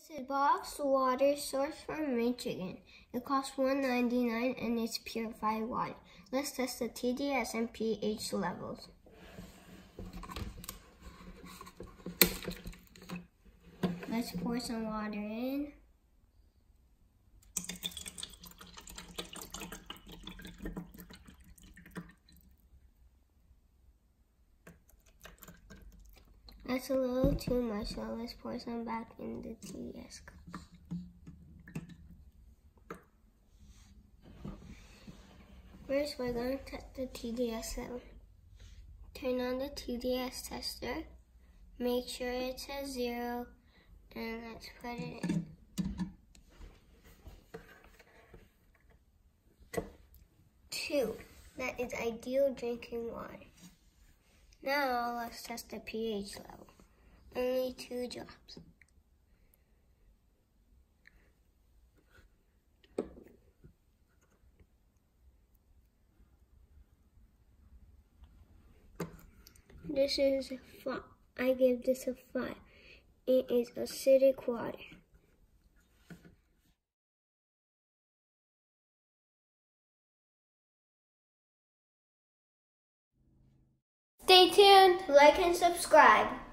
This is boxed water sourced from Michigan. It costs $1.99 and it's purified water. Let's test the TDS and pH levels. Let's pour some water in. That's a little too much, so let's pour some back in the TDS cup. First, we're going to test the TDS level. Turn on the TDS tester. Make sure it says 0, and let's put it in. Two, that is ideal drinking water. Now let's test the pH level. Only 2 drops. This is a 5. I give this a 5. It is acidic water. Stay tuned, like and subscribe.